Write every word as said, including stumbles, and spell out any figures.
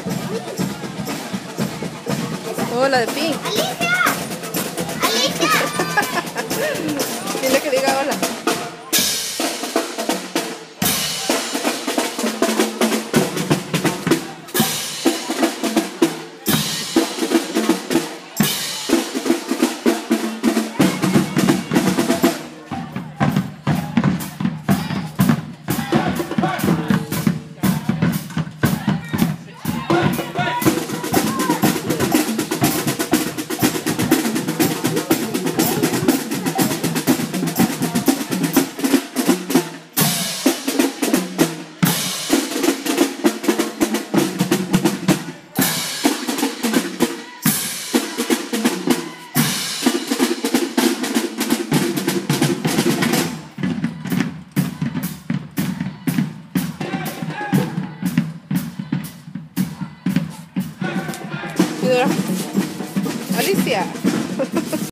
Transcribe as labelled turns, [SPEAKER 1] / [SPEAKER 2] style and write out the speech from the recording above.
[SPEAKER 1] Oh, la de Pink.
[SPEAKER 2] ¡Alicia! ¡Alicia!
[SPEAKER 1] Dile que diga hola. Alicia.